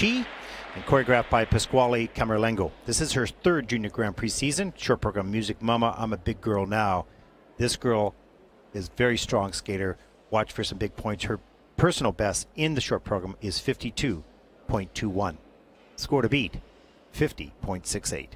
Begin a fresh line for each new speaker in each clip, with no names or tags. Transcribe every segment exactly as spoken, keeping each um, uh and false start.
Chi and choreographed by Pasquale Camerlengo. This is her third Junior Grand Prix season. Short program Music Mama, I'm a Big Girl Now. This girl is a very strong skater. Watch for some big points. Her personal best in the short program is fifty-two point two one. Score to beat, fifty point six eight.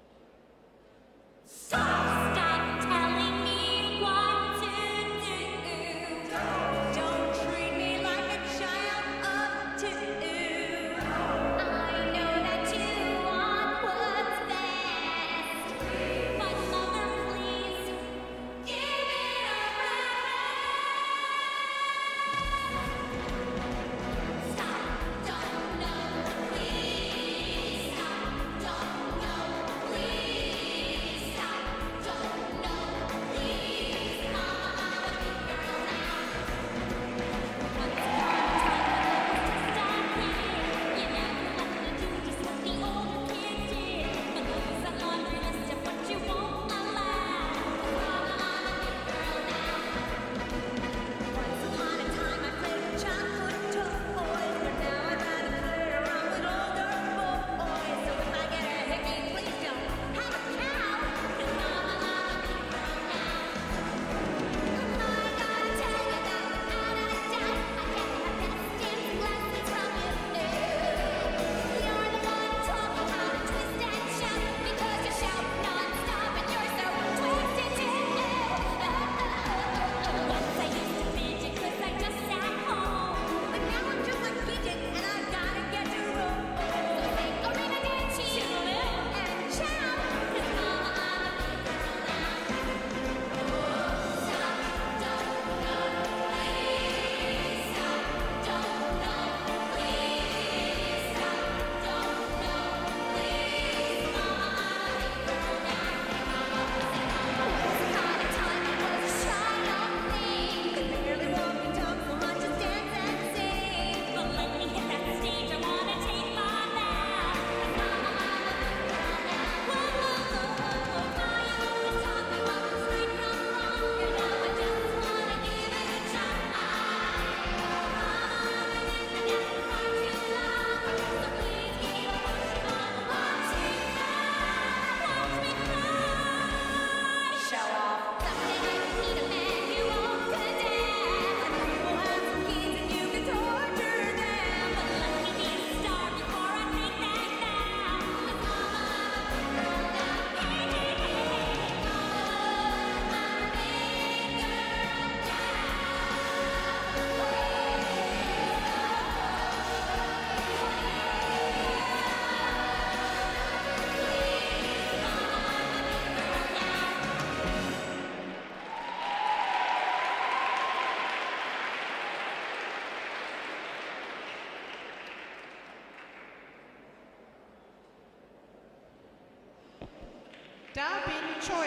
Da Bin Choi.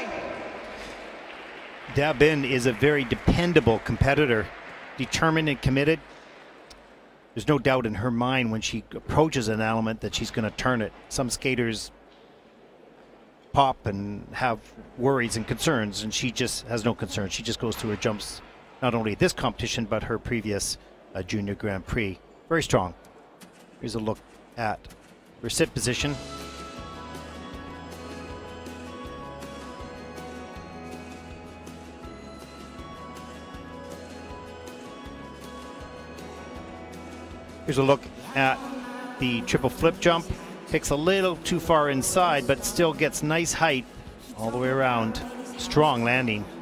Da Bin is a very dependable competitor, determined and committed. There's no doubt in her mind when she approaches an element that she's going to turn it. Some skaters pop and have worries and concerns, and she just has no concerns. She just goes through her jumps, not only this competition, but her previous uh, Junior Grand Prix. Very strong. Here's a look at her sit position. Here's a look at the triple flip jump. Takes a little too far inside, but still gets nice height all the way around. Strong landing.